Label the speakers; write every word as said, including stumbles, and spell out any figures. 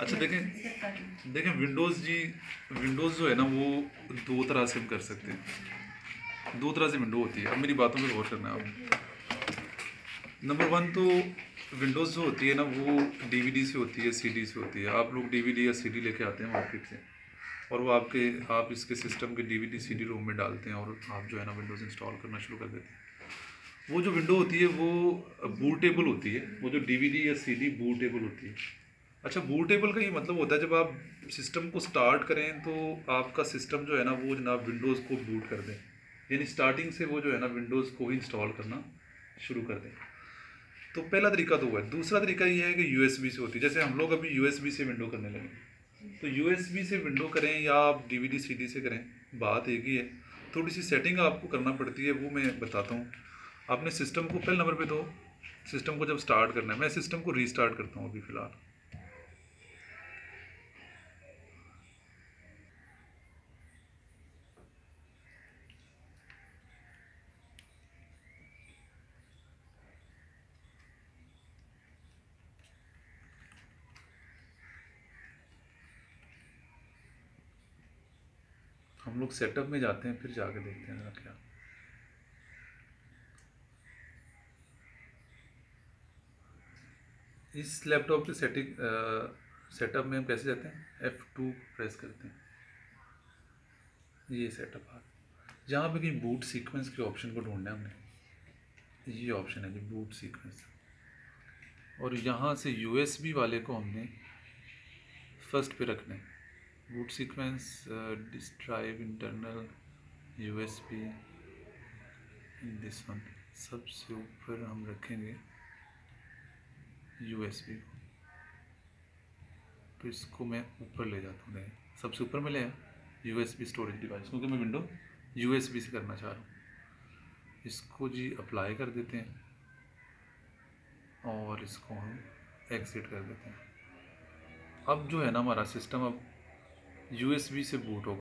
Speaker 1: अच्छा देखें देखें विंडोज़ जी, विंडोज़ जो है ना वो दो तरह से हम कर सकते हैं, दो तरह से विंडो होती है। अब मेरी बातों पर गौर करना है अब। नंबर वन तो विंडोज़ जो होती है ना वो डीवीडी से होती है, सीडी से होती है। आप लोग डीवीडी या सीडी लेके आते हैं मार्केट से, और वो आपके आप इसके सिस्टम के डीवीडी सीडी रोम में डालते हैं और आप जो है ना विंडोज़ इंस्टॉल करना शुरू कर देते हैं। वो जो विंडो होती है वो बूटेबल होती है, वो जो डीवीडी या सीडी बूटेबल होती है। अच्छा, बूटेबल का ये मतलब होता है जब आप सिस्टम को स्टार्ट करें तो आपका सिस्टम जो है ना वो जनाब विंडोज़ को बूट कर दें, यानी स्टार्टिंग से वो जो है ना विंडोज़ को ही इंस्टॉल करना शुरू कर दें। तो पहला तरीका तो हुआ है। दूसरा तरीका ये है कि यूएसबी से होती है, जैसे हम लोग अभी यूएसबी से विंडो करने लगे। तो यूएसबी से विंडो करें या आप डीवीडी सीडी से करें, बात एक ही है। थोड़ी सी सेटिंग आपको करना पड़ती है, वो मैं बताता हूँ। आपने सिस्टम को पहले नंबर पे तो सिस्टम को जब स्टार्ट करना है, मैं सिस्टम को रीस्टार्ट करता हूँ अभी फ़िलहाल। हम लोग सेटअप में जाते हैं, फिर जाके देखते हैं जरा क्या। इस लैपटॉप के सेटिंग सेटअप में हम कैसे जाते हैं, एफ टू प्रेस करते हैं, ये सेटअप आ जहाँ पे कहीं बूट सीक्वेंस के ऑप्शन को ढूंढना है हमने, ये ऑप्शन है जी बूट सीक्वेंस। और यहाँ से यूएसबी वाले को हमने फर्स्ट पे रखना है। Boot sequence disk drive internal USB this one, सबसे ऊपर हम रखेंगे यूएसबी को। तो इसको मैं ऊपर ले जाता हूँ, सबसे ऊपर में ले आया यूएसबी स्टोरेज डिवाइस, क्योंकि मैं विंडो यूएसबी से करना चाह रहा हूँ। इसको जी अप्लाई कर देते हैं और इसको हम एग्ज़िट कर देते हैं। अब जो है ना हमारा सिस्टम अब यूएसबी से बूट होगा।